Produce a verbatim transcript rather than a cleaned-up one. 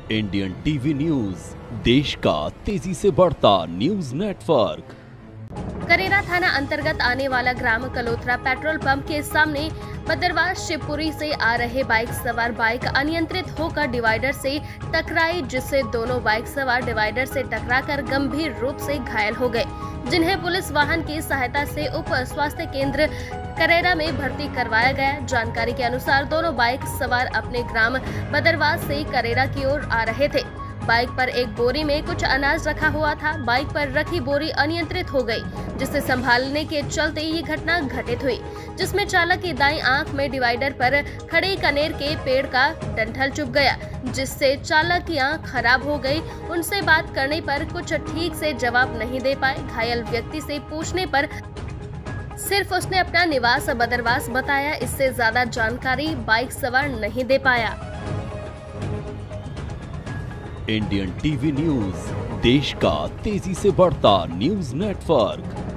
Indian TV news, देश का तेजी से बढ़ता न्यूज नेटवर्क। करेरा थाना अंतर्गत आने वाला ग्राम कलोत्रा पेट्रोल पंप के सामने बदरवास शिवपुरी से आ रहे बाइक सवार बाइक अनियंत्रित होकर डिवाइडर से टकराई, जिससे दोनों बाइक सवार डिवाइडर से टकराकर गंभीर रूप से घायल हो गए, जिन्हें पुलिस वाहन की सहायता से उप स्वास्थ्य केंद्र करेरा में भर्ती करवाया गया। जानकारी के अनुसार दोनों बाइक सवार अपने ग्राम बदरवास से करेरा की ओर आ रहे थे। बाइक पर एक बोरी में कुछ अनाज रखा हुआ था। बाइक पर रखी बोरी अनियंत्रित हो गई, जिसे संभालने के चलते ये घटना घटित हुई, जिसमें चालक की दाईं आंख में डिवाइडर पर खड़े कनेर के पेड़ का डंठल चुभ गया, जिससे चालक की आंख खराब हो गई। उनसे बात करने पर कुछ ठीक से जवाब नहीं दे पाए। घायल व्यक्ति से पूछने पर सिर्फ उसने अपना निवास बदरवास बताया, इससे ज्यादा जानकारी बाइक सवार नहीं दे पाया। इंडियन टीवी न्यूज, देश का तेजी से बढ़ता न्यूज नेटवर्क।